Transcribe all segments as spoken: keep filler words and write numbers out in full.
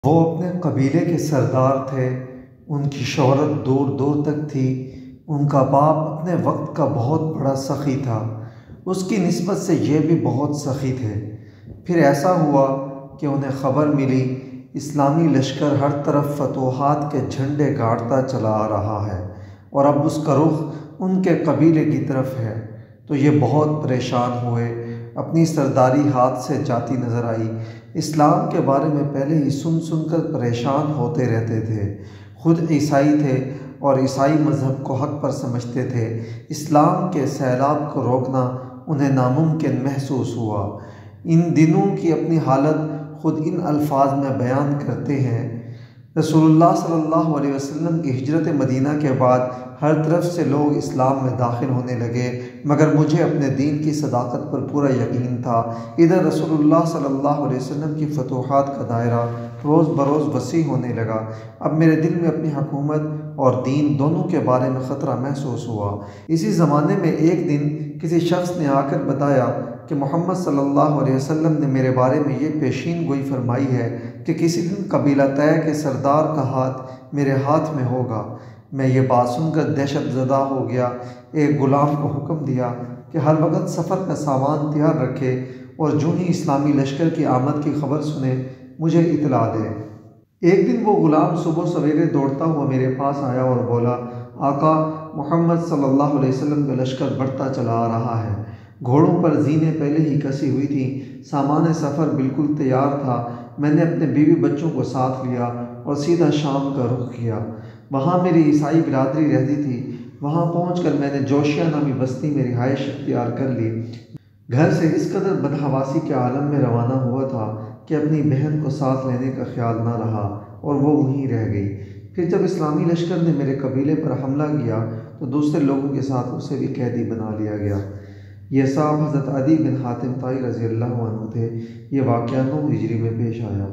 وہ اپنے قبیلے کے سردار تھے، ان کی شہرت دور دور تک تھی۔ ان کا باپ اپنے وقت کا بہت بڑا سخی تھا، اس کی نسبت سے یہ بھی بہت سخی تھے۔ پھر ایسا ہوا کہ انہیں خبر ملی اسلامی لشکر ہر طرف فتوحات کے جھنڈے گاڑتا چلا آ رہا ہے اور اب اس کا رخ ان کے قبیلے کی طرف ہے، تو یہ بہت پریشان ہوئے، اپنی سرداری ہاتھ سے جاتی نظر آئی۔ اسلام کے بارے میں پہلے ہی سن سن کر پریشان ہوتے رہتے تھے، خود عیسائی تھے اور عیسائی مذہب کو حق پر سمجھتے تھے۔ اسلام کے سیلاب کو روکنا انہیں ناممکن محسوس ہوا۔ ان دنوں کی اپنی حالت خود ان الفاظ میں بیان کرتے ہیں: رسول اللہ صلی اللہ علیہ وسلم کی ہجرت مدینہ کے بعد ہر طرف سے لوگ اسلام میں داخل ہونے لگے، مگر مجھے اپنے دین کی صداقت پر پورا یقین تھا۔ ادھر رسول اللہ صلی اللہ علیہ وسلم کی فتوحات کا دائرہ روز بروز وسیع ہونے لگا۔ اب میرے دل میں اپنی حکومت اور دین دونوں کے بارے میں خطرہ محسوس ہوا۔ اسی زمانے میں ایک دن کسی شخص نے آ کر بتایا کہ محمد صلی اللہ علیہ وسلم نے میرے بارے میں یہ پیشین گوئی فرمائی ہے کہ کسی دن قبیلہ طے کے سردار کا ہاتھ میرے ہاتھ میں ہوگا۔ میں یہ بات سن کر دہشت زدہ ہو گیا، ایک غلام کو حکم دیا کہ ہر وقت سفر کا سامان تیار رکھے اور جو ہی اسلامی لشکر کی آمد کی خبر سنے مجھے اطلاع دے۔ ایک دن وہ غلام صبح سویرے دوڑتا ہوا میرے پاس آیا اور بولا: آقا، محمد صلی اللہ علیہ وسلم کا لشکر بڑھتا چلا آ رہا ہے۔ گھوڑوں پر زینیں پہلے ہی کسی ہوئی تھیں، سامان سفر بالکل تیار تھا۔ میں نے اپنے بیوی بچوں کو ساتھ لیا اور سیدھا شام کا رخ کیا۔ وہاں میری عیسائی برادری رہتی تھی، وہاں پہنچ کر میں نے جوشیہ نامی بستی میں رہائش اختیار کر لی۔ گھر سے اس قدر بدحواسی کے عالم میں روانہ ہوا تھا کہ اپنی بہن کو ساتھ لینے کا خیال نہ رہا اور وہ وہیں رہ گئی۔ پھر جب اسلامی لشکر نے میرے قبیلے پر حملہ کیا تو دوسرے لوگوں کے ساتھ اسے بھی قیدی بنا لیا گیا۔ یہ صاحب حضرت عدی بن حاتم طائی رضی اللہ عنہ تھے۔ یہ واقعہ نو ہجری میں پیش آیا۔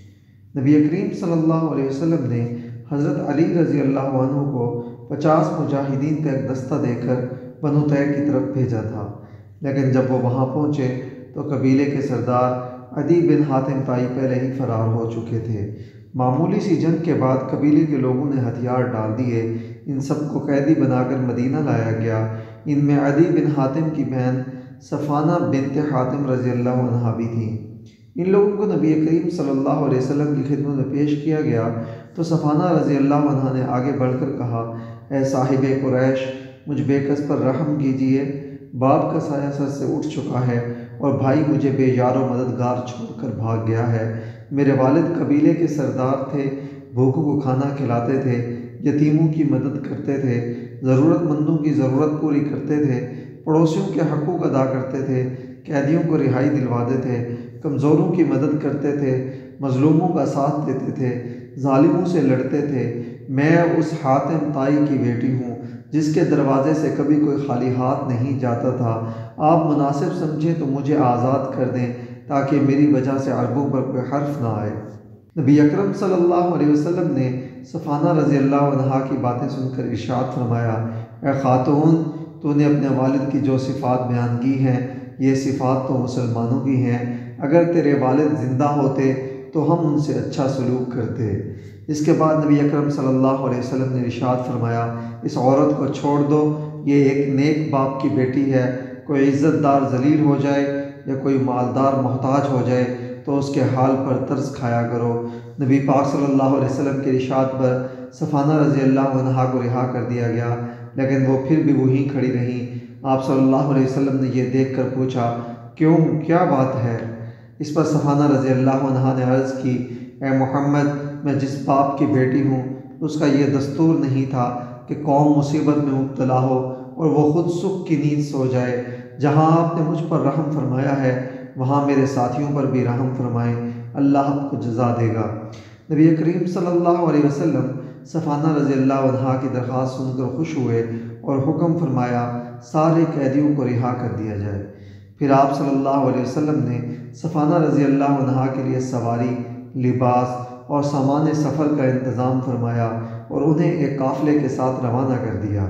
نبی کریم صلی اللہ علیہ وسلم نے حضرت علی رضی اللہ عنہ کو پچاس مجاہدین کا ایک دستہ دے کر بنو طے کی طرف بھیجا تھا، لیکن جب وہ وہاں پہنچے تو قبیلے کے سردار عدی بن حاتم طائی پہلے ہی فرار ہو چکے تھے۔ معمولی سی جنگ کے بعد قبیلے کے لوگوں نے ہتھیار ڈال دیے، ان سب کو قیدی بنا کر مدینہ لایا گیا۔ ان میں عدی بن حاتم کی بہن صفانہ بنت حاتم رضی اللہ عنہا بھی تھیں۔ ان لوگوں کو نبی کریم صلی اللہ علیہ وسلم کی خدمت میں پیش کیا گیا تو صفانہ رضی اللہ عنہا نے آگے بڑھ کر کہا: اے صاحب قریش، مجھ بے کس پر رحم کیجیے۔ باپ کا سایہ سر سے اٹھ چکا ہے اور بھائی مجھے بے یار و مددگار چھوڑ کر بھاگ گیا ہے۔ میرے والد قبیلے کے سردار تھے، بھوکوں کو کھانا کھلاتے تھے، یتیموں کی مدد کرتے تھے، ضرورت مندوں کی ضرورت پوری کرتے تھے، پڑوسیوں کے حقوق ادا کرتے تھے، قیدیوں کو رہائی دلواتے تھے، کمزوروں کی مدد کرتے تھے، مظلوموں کا ساتھ دیتے تھے، ظالموں سے لڑتے تھے۔ میں اس حاتم طائی کی بیٹی ہوں جس کے دروازے سے کبھی کوئی خالی ہاتھ نہیں جاتا تھا۔ آپ مناسب سمجھیں تو مجھے آزاد کر دیں تاکہ میری وجہ سے عربوں پر کوئی حرف نہ آئے۔ نبی اکرم صلی اللہ علیہ وسلم نے صفانہ رضی اللہ عنہا کی باتیں سن کر ارشاد فرمایا: اے خاتون، تو نے اپنے والد کی جو صفات بیان کی ہیں یہ صفات تو مسلمانوں کی ہیں۔ اگر تیرے والد زندہ ہوتے تو ہم ان سے اچھا سلوک کرتے۔ اس کے بعد نبی اکرم صلی اللہ علیہ وسلم نے ارشاد فرمایا: اس عورت کو چھوڑ دو، یہ ایک نیک باپ کی بیٹی ہے۔ کوئی عزت دار ذلیل ہو جائے یا کوئی مالدار محتاج ہو جائے تو اس کے حال پر ترس کھایا کرو۔ نبی پاک صلی اللہ علیہ وسلم کے ارشاد پر صفانہ رضی اللہ عنہا کو رہا کر دیا گیا، لیکن وہ پھر بھی وہیں کھڑی رہیں۔ آپ صلی اللہ علیہ وسلم نے یہ دیکھ کر پوچھا: کیوں، کیا بات ہے؟ اس پر صفانہ رضی اللہ عنہا نے عرض کی: اے محمد، میں جس باپ کی بیٹی ہوں اس کا یہ دستور نہیں تھا کہ قوم مصیبت میں مبتلا ہو اور وہ خود سکھ کی نیند سو جائے۔ جہاں آپ نے مجھ پر رحم فرمایا ہے وہاں میرے ساتھیوں پر بھی رحم فرمائیں، اللہ آپ کو جزا دے گا۔ نبی کریم صلی اللہ علیہ وسلم صفانہ رضی اللہ عنہا کی درخواست سن کر خوش ہوئے اور حکم فرمایا سارے قیدیوں کو رہا کر دیا جائے۔ پھر آپ صلی اللہ علیہ وسلم نے صفانہ رضی اللہ عنہا کے لیے سواری، لباس اور سامان سفر کا انتظام فرمایا اور انہیں ایک قافلے کے ساتھ روانہ کر دیا۔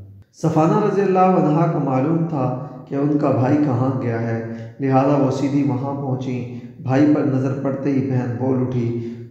صفانہ رضی اللہ عنہا کو معلوم تھا کہ ان کا بھائی کہاں گیا ہے، لہذا وہ سیدھی وہاں پہنچیں۔ بھائی پر نظر پڑتے ہی بہن بول اٹھی: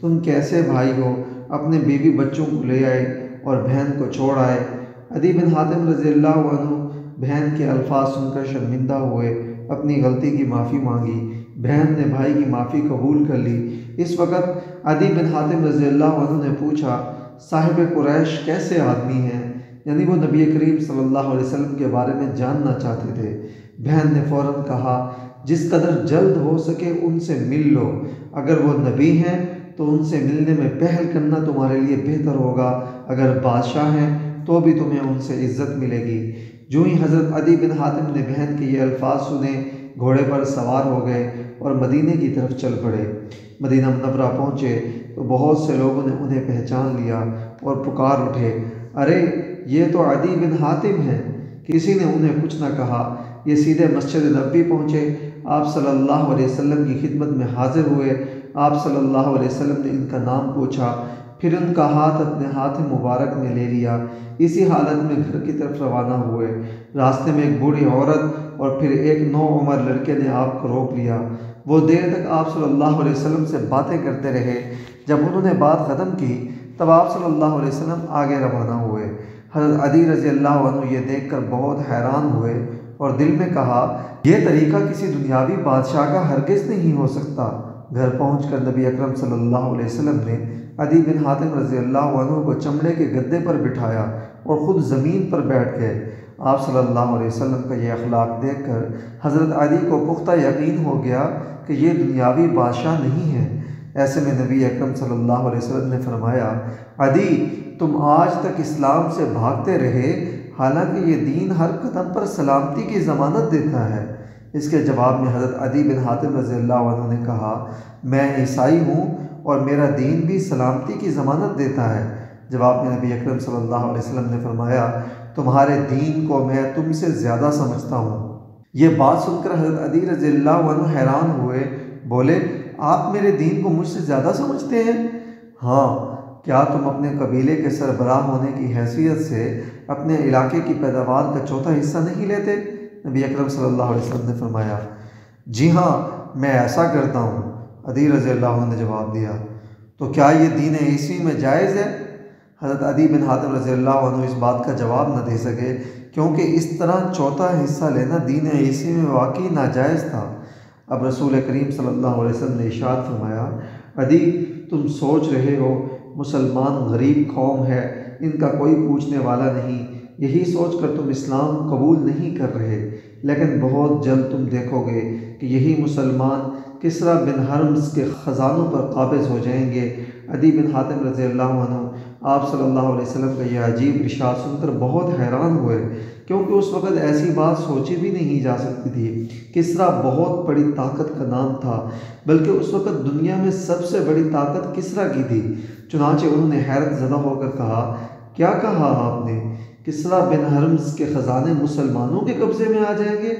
تم کیسے بھائی ہو؟ اپنے بیوی بچوں کو لے آئے اور بہن کو چھوڑ آئے۔ عدی بن حاتم رضی اللہ عنہ بہن کے الفاظ سن کر شرمندہ ہوئے، اپنی غلطی کی معافی مانگی۔ بہن نے بھائی کی معافی قبول کر لی۔ اس وقت عدی بن حاتم رضی اللہ عنہ نے پوچھا، صاحب قریش کیسے آدمی ہیں؟ یعنی وہ نبی کریم صلی اللہ علیہ وسلم کے بارے میں جاننا چاہتے تھے۔ بہن نے فوراً کہا، جس قدر جلد ہو سکے ان سے مل لو، اگر وہ نبی ہیں تو ان سے ملنے میں پہل کرنا تمہارے لیے بہتر ہوگا، اگر بادشاہ ہیں تو بھی تمہیں ان سے عزت ملے گی۔ جو ہی حضرت عدی بن حاتم نے بہن کے یہ الفاظ سنے، گھوڑے پر سوار ہو گئے اور مدینے کی طرف چل پڑے۔ مدینہ منورہ پہنچے تو بہت سے لوگوں نے انہیں پہچان لیا اور پکار اٹھے، ارے یہ تو عدی بن حاتم ہیں۔ کسی نے انہیں کچھ نہ کہا، یہ سیدھے مسجد نبوی پہنچے، آپ صلی اللہ علیہ وسلم کی خدمت میں حاضر ہوئے۔ آپ صلی اللہ علیہ وسلم نے ان کا نام پوچھا، پھر ان کا ہاتھ اپنے ہاتھ مبارک میں لے لیا۔ اسی حالت میں گھر کی طرف روانہ ہوئے۔ راستے میں ایک بوڑھی عورت اور پھر ایک نو عمر لڑکے نے آپ کو روک لیا۔ وہ دیر تک آپ صلی اللہ علیہ وسلم سے باتیں کرتے رہے۔ جب انہوں نے بات ختم کی تب آپ صلی اللہ علیہ وسلم آگے روانہ ہوئے۔ حضرت عدی رضی اللہ عنہ یہ دیکھ کر بہت حیران ہوئے اور دل میں کہا، یہ طریقہ کسی دنیاوی بادشاہ کا ہرگز نہیں ہو سکتا۔ گھر پہنچ کر نبی اکرم صلی اللہ علیہ وسلم نے عدی بن حاتم رضی اللہ عنہ کو چمڑے کے گدے پر بٹھایا اور خود زمین پر بیٹھ گئے۔ آپ صلی اللہ علیہ وسلم کا یہ اخلاق دیکھ کر حضرت عدی کو پختہ یقین ہو گیا کہ یہ دنیاوی بادشاہ نہیں ہے۔ ایسے میں نبی اکرم صلی اللہ علیہ وسلم نے فرمایا، عدی تم آج تک اسلام سے بھاگتے رہے، حالانکہ یہ دین ہر قدم پر سلامتی کی ضمانت دیتا ہے۔ اس کے جواب میں حضرت عدی بن حاتم رضی اللہ عنہ نے کہا، میں عیسائی ہوں اور میرا دین بھی سلامتی کی ضمانت دیتا ہے۔ جواب میں نبی اکرم صلی اللہ علیہ وسلم نے فرمایا، تمہارے دین کو میں تم سے زیادہ سمجھتا ہوں۔ یہ بات سن کر حضرت عدی رضی اللہ عنہ حیران ہوئے، بولے، آپ میرے دین کو مجھ سے زیادہ سمجھتے ہیں؟ ہاں، کیا تم اپنے قبیلے کے سربراہ ہونے کی حیثیت سے اپنے علاقے کی پیداوار کا چوتھا حصہ نہیں لیتے؟ نبی اکرم صلی اللہ علیہ وسلم نے فرمایا، جی ہاں میں ایسا کرتا ہوں۔ عدی رضی اللہ عنہ نے جواب دیا، تو کیا یہ دین عیسوی میں جائز ہے؟ حضرت عدی بن حاتم رضی اللہ عنہ اس بات کا جواب نہ دے سکے، کیونکہ اس طرح چوتھا حصہ لینا دین عیسوی میں واقعی ناجائز تھا۔ اب رسول کریم صلی اللہ علیہ وسلم نے ارشاد فرمایا، عدی تم سوچ رہے ہو مسلمان غریب قوم ہے، ان کا کوئی پوچھنے والا نہیں، یہی سوچ کر تم اسلام قبول نہیں کر رہے، لیکن بہت جلد تم دیکھو گے کہ یہی مسلمان کسریٰ بن ہرمز کے خزانوں پر قابض ہو جائیں گے۔ عدی بن حاتم رضی اللہ عنہ آپ صلی اللہ علیہ وسلم کا یہ عجیب ارشاد سن کر بہت حیران ہوئے، کیونکہ اس وقت ایسی بات سوچی بھی نہیں جا سکتی تھی۔ کسریٰ بہت بڑی طاقت کا نام تھا، بلکہ اس وقت دنیا میں سب سے بڑی طاقت کسریٰ کی تھی۔ چنانچہ انہوں نے حیرت زدہ ہو کر کہا، کیا کہا آپ نے؟ کسریٰ بن ہرمز کے خزانے مسلمانوں کے قبضے میں آ جائیں گے؟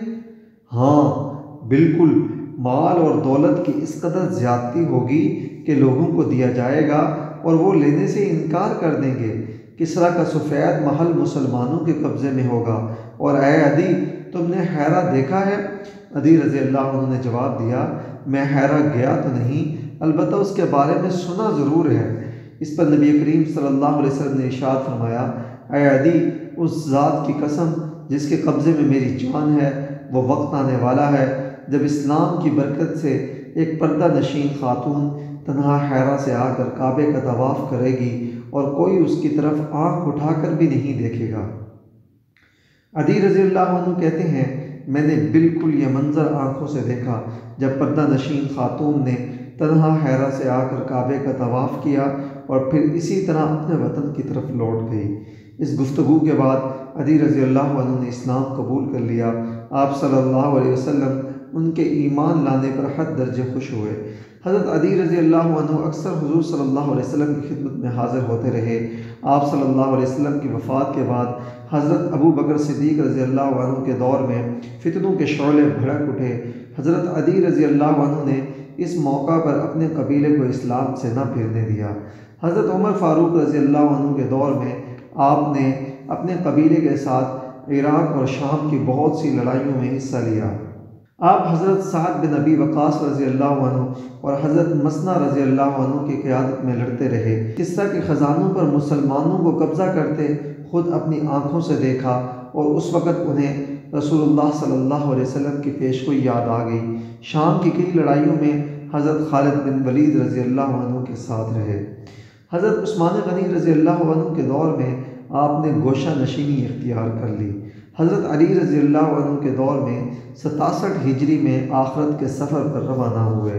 ہاں بالکل، مال اور دولت کی اس قدر زیادتی ہوگی کہ لوگوں کو دیا جائے گا اور وہ لینے سے انکار کر دیں گے۔ کسریٰ کا سفید محل مسلمانوں کے قبضے میں ہوگا۔ اور اے عدی تم نے ہیرا دیکھا ہے؟ عدی رضی اللہ عنہ نے جواب دیا، میں ہیرا گیا تو نہیں، البتہ اس کے بارے میں سنا ضرور ہے۔ اس پر نبی کریم صلی اللہ علیہ وسلم نے ارشاد فرمایا، اے عدی اس ذات کی قسم جس کے قبضے میں میری جان ہے، وہ وقت آنے والا ہے جب اسلام کی برکت سے ایک پردہ نشین خاتون تنہا حیرا سے آ کر کعبے کا طواف کرے گی اور کوئی اس کی طرف آنکھ اٹھا کر بھی نہیں دیکھے گا۔ عدی رضی اللہ عنہ کہتے ہیں، میں نے بالکل یہ منظر آنکھوں سے دیکھا جب پردہ نشین خاتون نے تنہا حیرا سے آ کر کعبے کا طواف کیا اور پھر اسی طرح اپنے وطن کی طرف لوٹ گئی۔ اس گفتگو کے بعد عدی رضی اللہ عنہ نے اسلام قبول کر لیا۔ آپ صلی اللہ علیہ وسلم ان کے ایمان لانے پر حد درجے خوش ہوئے۔ حضرت عدی رضی اللہ عنہ اکثر حضور صلی اللہ علیہ وسلم کی خدمت میں حاضر ہوتے رہے۔ آپ صلی اللہ علیہ وسلم کی وفات کے بعد حضرت ابو بکر صدیق رضی اللہ عنہ کے دور میں فتنوں کے شعلے بھڑک اٹھے۔ حضرت عدی رضی اللہ عنہ نے اس موقع پر اپنے قبیلے کو اسلام سے نہ پھرنے دیا۔ حضرت عمر فاروق رضی اللہ عنہ کے دور میں آپ نے اپنے قبیلے کے ساتھ عراق اور شام کی بہت سی لڑائیوں میں حصہ لیا۔ آپ حضرت سعد بن ابی وقاص رضی اللہ عنہ اور حضرت مسنہ رضی اللہ عنہ کی قیادت میں لڑتے رہے۔ قصہ کے خزانوں پر مسلمانوں کو قبضہ کرتے خود اپنی آنکھوں سے دیکھا، اور اس وقت انہیں رسول اللہ صلی اللہ علیہ وسلم کی پیشگوئی یاد آ گئی۔ شام کی کئی لڑائیوں میں حضرت خالد بن ولید رضی اللہ عنہ کے ساتھ رہے۔ حضرت عثمان غنی رضی اللہ عنہ کے دور میں آپ نے گوشہ نشینی اختیار کر لی۔ حضرت علی رضی اللہ عنہ کے دور میں ستاسٹھ ہجری میں آخرت کے سفر پر روانہ ہوئے۔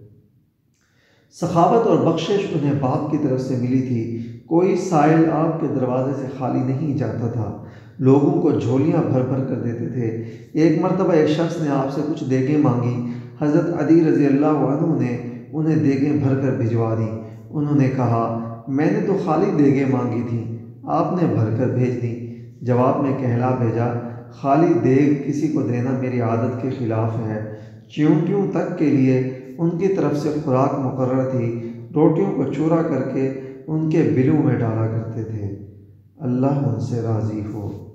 سخاوت اور بخشش انہیں باپ کی طرف سے ملی تھی۔ کوئی سائل آپ کے دروازے سے خالی نہیں جاتا تھا، لوگوں کو جھولیاں بھر بھر کر دیتے تھے۔ ایک مرتبہ ایک شخص نے آپ سے کچھ دیگیں مانگی، حضرت علی رضی اللہ عنہ نے انہیں دیگیں بھر کر بھجوا دیں۔ انہوں نے کہا، میں نے تو خالی دیگیں مانگی تھیں، آپ نے بھر کر بھیج دیں۔ جواب میں کہلا بھیجا، خالی دیگ کسی کو دینا میری عادت کے خلاف ہے۔ چیونٹیوں تک کے لیے ان کی طرف سے خوراک مقرر تھی، روٹیوں کو چورا کر کے ان کے بلوں میں ڈالا کرتے تھے۔ اللہ ان سے راضی ہو۔